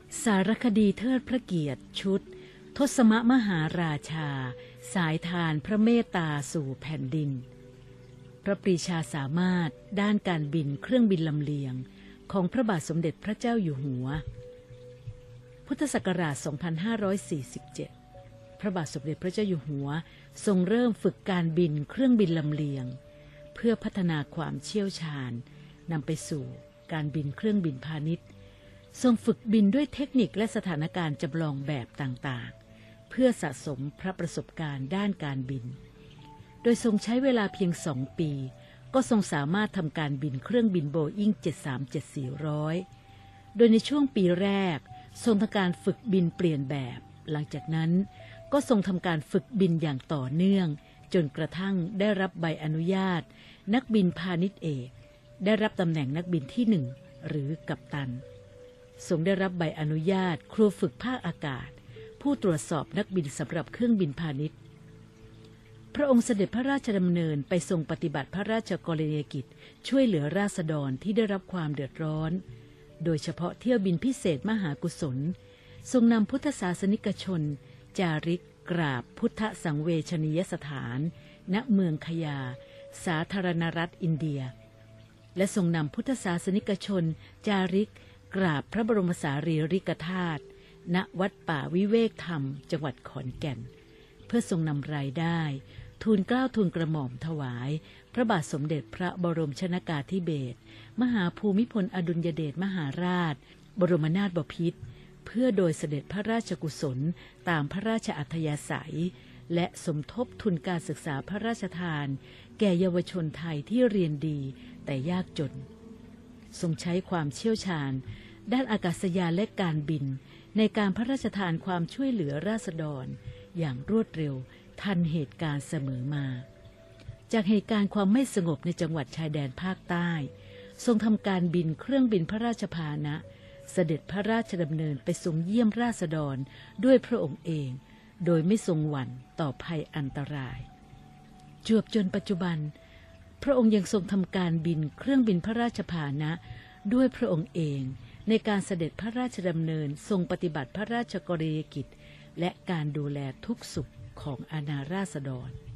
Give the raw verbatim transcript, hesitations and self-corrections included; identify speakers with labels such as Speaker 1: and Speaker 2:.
Speaker 1: สารคดีเทิดพระเกียรติชุดทศมมหาราชาสายทานพระเมตตาสู่แผ่นดินพระปรีชาสามารถด้านการบินเครื่องบินลำเลียงของพระบาทสมเด็จพระเจ้าอยู่หัวพุทธศักราช สองพันห้าร้อยสี่สิบเจ็ด พระบาทสมเด็จพระเจ้าอยู่หัวทรงเริ่มฝึกการบินเครื่องบินลำเลียงเพื่อพัฒนาความเชี่ยวชาญนำไปสู่การบินเครื่องบินพาณิชย์ทรงฝึกบินด้วยเทคนิคและสถานการณ์จำลองแบบต่างๆเพื่อสะสมพระประสบการณ์ด้านการบินโดยทรงใช้เวลาเพียงสองปีก็ทรงสามารถทำการบินเครื่องบินโบอิ้ง เจ็ดสามเจ็ด สี่ร้อย โดยในช่วงปีแรกทรงทำการฝึกบินเปลี่ยนแบบหลังจากนั้นก็ทรงทำการฝึกบินอย่างต่อเนื่องจนกระทั่งได้รับใบอนุญาตนักบินพาณิชย์เอกได้รับตำแหน่งนักบินที่หนึ่งหรือกัปตันทรงได้รับใบอนุญาตครูฝึกภาคอากาศผู้ตรวจสอบนักบินสำหรับเครื่องบินพาณิชย์พระองค์เสด็จพระราชดำเนินไปทรงปฏิบัติพระราชกรณียกิจช่วยเหลือราษฎรที่ได้รับความเดือดร้อนโดยเฉพาะเที่ยวบินพิเศษมหากุศลทรงนำพุทธศาสนิกชนจาริกกราบพุทธสังเวชนียสถานณเมืองคยาสาธารณรัฐอินเดียและทรงนำพุทธศาสนิกชนจาริกกราบพระบรมสารีริกธาตุณวัดป่าวิเวกธรรมจังหวัดขอนแก่นเพื่อทรงนำรายได้ทูลเกล้าทูลกระหม่อมถวายพระบาทสมเด็จพระบรมชนกาธิเบศรมหาภูมิพลอดุลยเดชมหาราชบรมนาถบพิตรเพื่อโดยเสด็จพระราชกุศลตามพระราชอัธยาศัยและสมทบทุนการศึกษาพระราชทานแก่เยาวชนไทยที่เรียนดีแต่ยากจนทรงใช้ความเชี่ยวชาญด้านอากาศยานและการบินในการพระราชทานความช่วยเหลือราษฎรอย่างรวดเร็วทันเหตุการณ์เสมอมาจากเหตุการณ์ความไม่สงบในจังหวัดชายแดนภาคใต้ทรงทำการบินเครื่องบินพระราชพาหนะเสด็จพระราชดำเนินไปทรงเยี่ยมราษฎรด้วยพระองค์เองโดยไม่ทรงหวั่นต่อภัยอันตรายจวบจนปัจจุบันพระองค์ยังทรงทำการบินเครื่องบินพระราชพาหนะด้วยพระองค์เองในการเสด็จพระราชดำเนินทรงปฏิบัติพระราชกรณียกิจและการดูแลทุกสุขของอาณาราษฎร